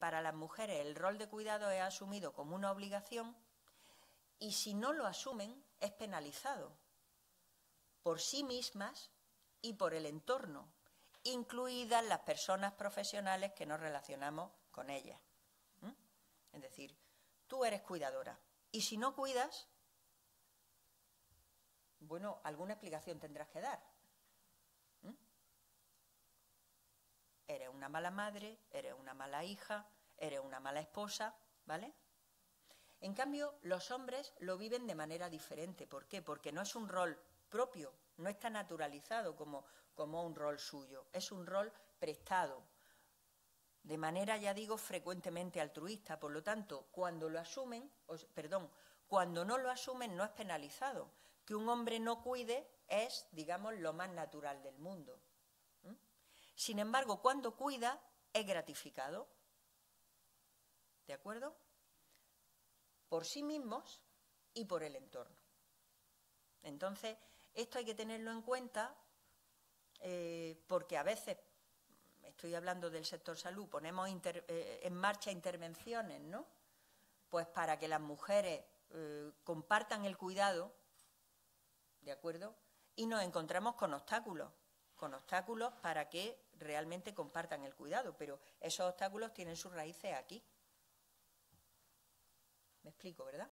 para las mujeres el rol de cuidado es asumido como una obligación y si no lo asumen es penalizado por sí mismas y por el entorno, incluidas las personas profesionales que nos relacionamos con ellas. Es decir, tú eres cuidadora y si no cuidas, bueno, alguna explicación tendrás que dar. Eres una mala madre, eres una mala hija, eres una mala esposa, ¿vale? En cambio, los hombres lo viven de manera diferente. ¿Por qué? Porque no es un rol propio, no está naturalizado como un rol suyo, es un rol prestado, de manera, ya digo, frecuentemente altruista. Por lo tanto, cuando lo asumen, cuando no lo asumen no es penalizado. Que un hombre no cuide es, digamos, lo más natural del mundo. Sin embargo, cuando cuida, es gratificado. ¿De acuerdo? Por sí mismos y por el entorno. Entonces, esto hay que tenerlo en cuenta porque a veces, estoy hablando del sector salud, ponemos en marcha intervenciones, ¿no? Pues para que las mujeres compartan el cuidado, ¿de acuerdo? Y nos encontramos con obstáculos para que realmente compartan el cuidado, pero esos obstáculos tienen sus raíces aquí. Me explico, ¿verdad?